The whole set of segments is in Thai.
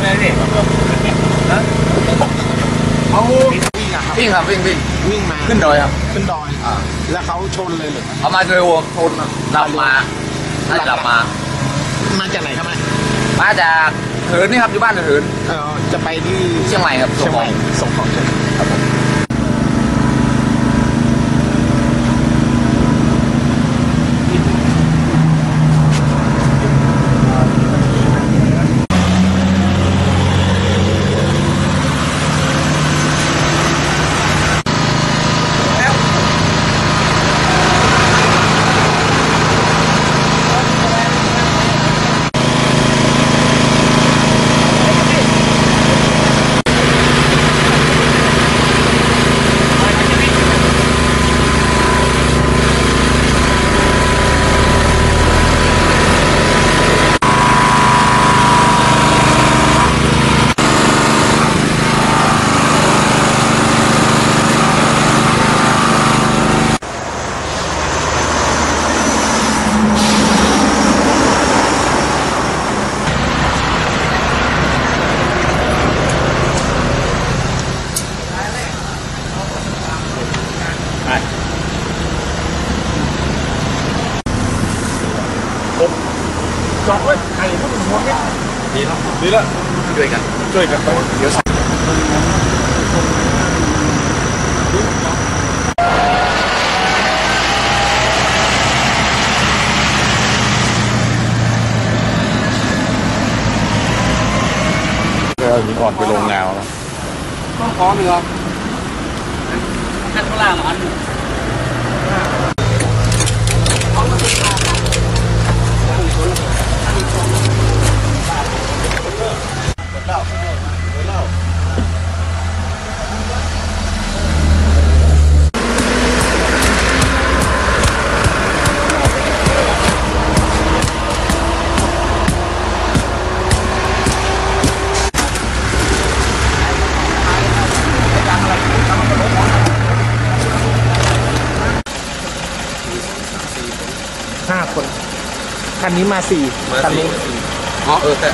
เลยนี่เขาวิ่งครับวิ่งมาขึ้นดอยครับขึ้นดอยแล้วเขาชนเลยหรือเขามาเร็วชนหลับมาจากไหนครับมาจากเถินนี่ครับอยู่บ้านเถินจะไปที่เชียงใหม่ครับส่งของใช่ครับผมจอดไว้ไข่พวกหัวเนี่ยดีแล้วช่วยกันไปเดี๋ยวมีก่อนไปลงงานแล้วต้องขอเรือขั้นข้างล่างอัน5 คนคันนี้มา4คันนี้แต่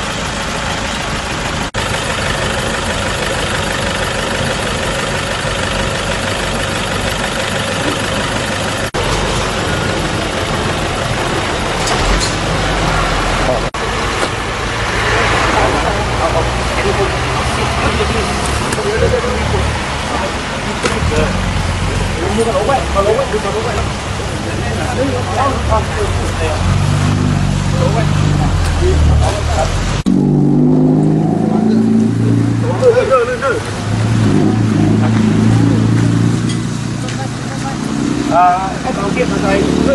ให้เราเทียบอะไร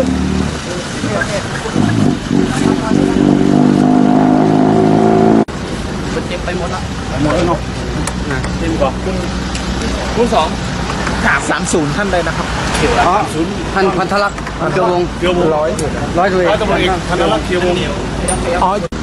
มันเต็มไปหมดแล้วเนาะเต็มกว่าคุณ230ท่านใดนะครับพันธลักษณ์เกียววง100เลยตำรวจเอกธนรักษ์เกียววง